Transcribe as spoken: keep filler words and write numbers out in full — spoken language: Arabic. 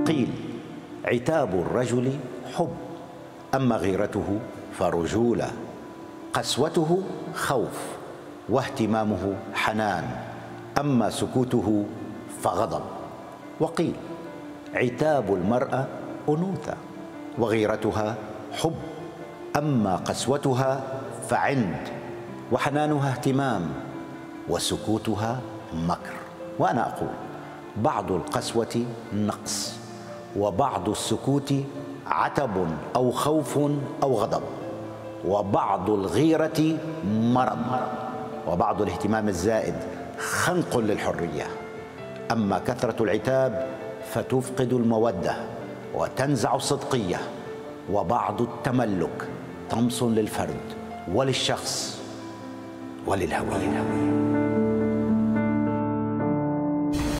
قيل عتاب الرجل حب، أما غيرته فرجولة، قسوته خوف، واهتمامه حنان، أما سكوته فغضب. وقيل عتاب المرأة أنوثة، وغيرتها حب، أما قسوتها فعند، وحنانها اهتمام، وسكوتها مكر. وأنا أقول بعض القسوة نقص، وبعض السكوت عتب أو خوف أو غضب، وبعض الغيرة مرض، وبعض الاهتمام الزائد خنق للحرية. أما كثرة العتاب فتفقد المودة وتنزع الصدقية، وبعض التملك طمس للفرد وللشخص وللهوية.